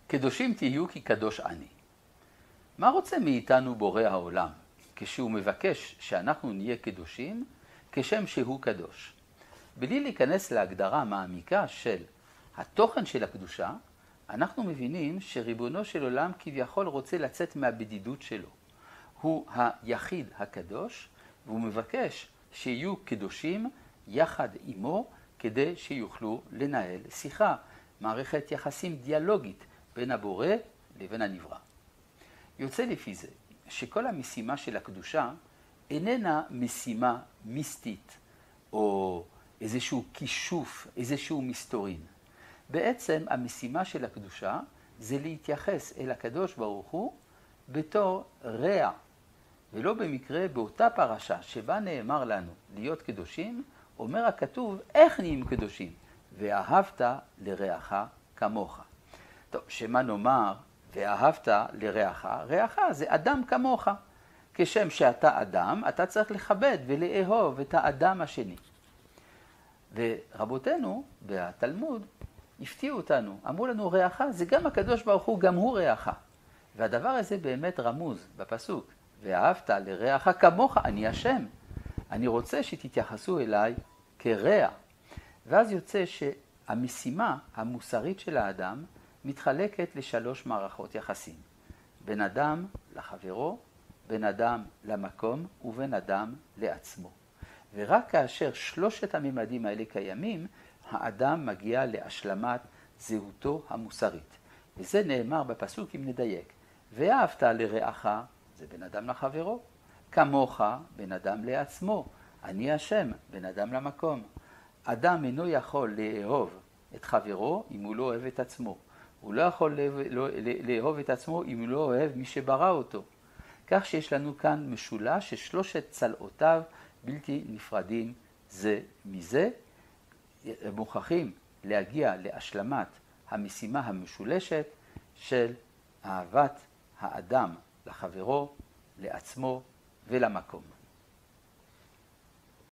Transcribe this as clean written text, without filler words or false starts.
קדושים תהיו כי קדוש אני. מה רוצה מאיתנו בורא העולם כשהוא מבקש שאנחנו נהיה קדושים כשם שהוא קדוש? בלי להיכנס להגדרה מעמיקה של התוכן של הקדושה, אנחנו מבינים שריבונו של עולם כביכול רוצה לצאת מהבדידות שלו. הוא היחיד הקדוש, והוא מבקש שיהיו קדושים יחד עמו כדי שיוכלו לנהל שיחה, מערכת יחסים דיאלוגית בין הבורא לבין הנברא. יוצא לפי זה שכל המשימה של הקדושה איננה משימה מיסטית או איזשהו כישוף, איזשהו מסתורין. בעצם המשימה של הקדושה זה להתייחס אל הקדוש ברוך הוא בתור רע. ולא במקרה באותה פרשה שבה נאמר לנו להיות קדושים, אומר הכתוב איך נהיים קדושים? ואהבת לרעך כמוך. טוב, שמה נאמר ואהבת לרעך? רעך זה אדם כמוך. כשם שאתה אדם, אתה צריך לכבד ולאהוב את האדם השני. ורבותינו בתלמוד הפתיעו אותנו, אמרו לנו רעך זה גם הקדוש ברוך הוא, גם הוא רעך. והדבר הזה באמת רמוז בפסוק, ואהבת לרעך כמוך, אני השם. אני רוצה שתתייחסו אליי כרע. ואז יוצא שהמשימה המוסרית של האדם מתחלקת לשלוש מערכות יחסים. בין אדם לחברו, בין אדם למקום ובין אדם לעצמו. ורק כאשר שלושת הממדים האלה קיימים, האדם מגיע להשלמת זהותו המוסרית. וזה נאמר בפסוק אם נדייק. ואהבת לרעך, זה בין אדם לחברו. כמוך, בין אדם לעצמו. אני השם, בין אדם למקום. אדם אינו יכול לאהוב את חברו אם הוא לא אוהב את עצמו. הוא לא יכול לאהוב את עצמו אם הוא לא אוהב מי שברא אותו. כך שיש לנו כאן משולש ששלושת צלעותיו בלתי נפרדים זה מזה. מוכרחים להגיע להשלמת המשימה המשולשת של אהבת האדם לחברו, לעצמו ולמקום.